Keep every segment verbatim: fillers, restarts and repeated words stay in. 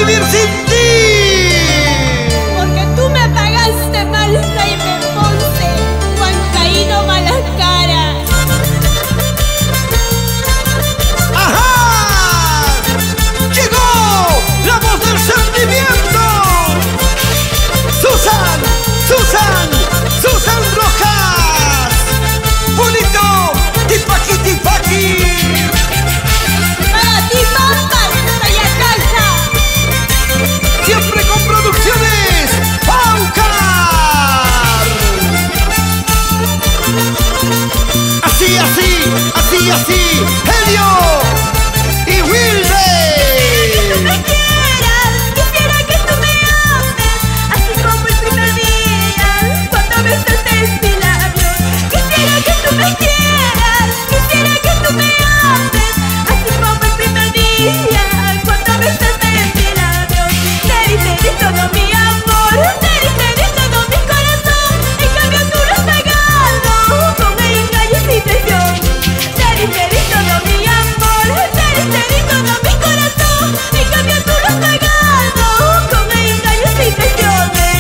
vivir sin ti. Porque tú me pagaste mal, Jaime Ponce, Juan Caíno Malacara. ¡Ajá! ¡Llegó la voz del sentimiento! ¡Susan! ¡Susan! ¡Susan Rojas! ¡Bonito! ¡Tipaqui, tipaqui! Para ti, Pampas, Sayacacha. Siempre con producciones Paucar. Así, así, así, así, Helio y Wilde. Me quieras, quisiera que tú me ames, así como el primer día, cuando besaste mis labios. Quisiera que tú me quieras, quisiera que tú me ames, así como el primer día, cuando besaste mis labios. Te di, te di todo mi amor, te di, te di todo mi corazón, en cambio tú lo has pagado con engaños y traición. Te di, te di todo mi amor, te di, te di todo mi corazón, en cambio tú lo has pagado con engaños y traiciones.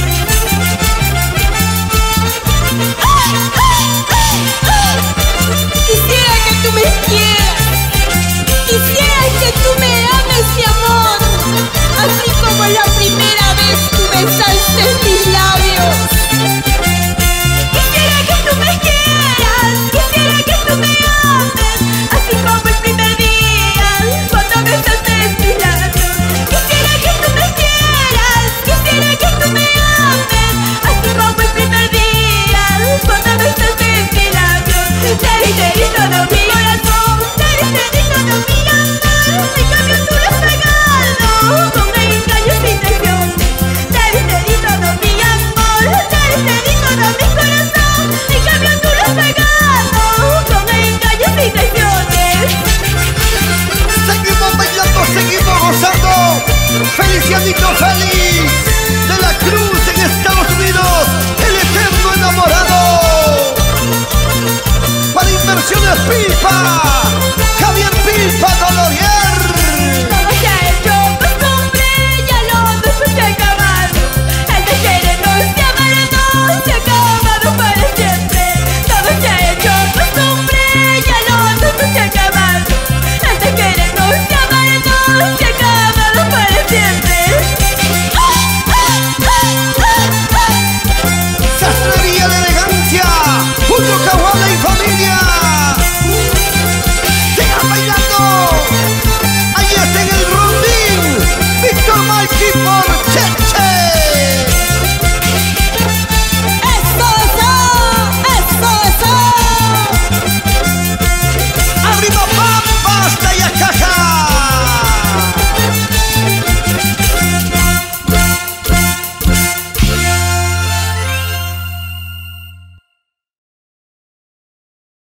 Quisiera que tú me quieras, quisiera que tú me ames, mi amor, así como la primera vez tú besaste mis labios. Quisiera que tú me quieras, quisiera que tú me ames, así como el primer día, cuando besaste mis labios. Quisiera que tú me quieras, quisiera que tú me ames, así como el primer día, cuando besaste mis labios. Te di, te di todo mi corazón, te di, te di todo mi amor, en cambio tú lo has pagado con engaños y traición. Te di, te di todo mi amor, te di, te di todo mi corazón, en cambio tú lo has pagado con engaños y traiciones. Seguimos bailando, seguimos gozando. Felicianito Félix de la Cruz en Estados Unidos, el eterno enamorado. Para Inversiones Pipa.